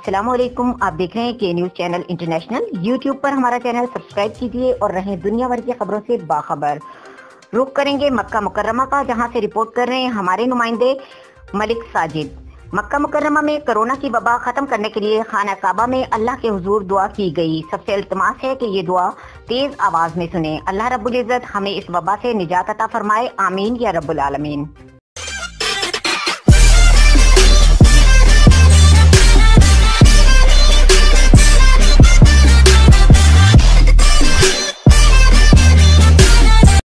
अस्सलामुअलैकुम, आप देख रहे हैं के न्यूज़ चैनल इंटरनेशनल। यूट्यूब पर हमारा चैनल सब्सक्राइब कीजिए और रहें दुनिया भर की खबरों से बाखबर। रुख करेंगे मक्का मुकर्रमा का, जहां से रिपोर्ट कर रहे हैं हमारे नुमाइंदे मलिक साजिद। मक्का मुकर्रमा में कोरोना की वबा खत्म करने के लिए खाना कعबہ में अल्लाह के हुजूर दुआ की गई। सबसे इल्तिमास है कि ये दुआ तेज आवाज में सुने। अल्लाह रब्बुल इज्जत हमें इस वबा से निजात अता फरमाए, आमीन या रब्बुल आलमीन।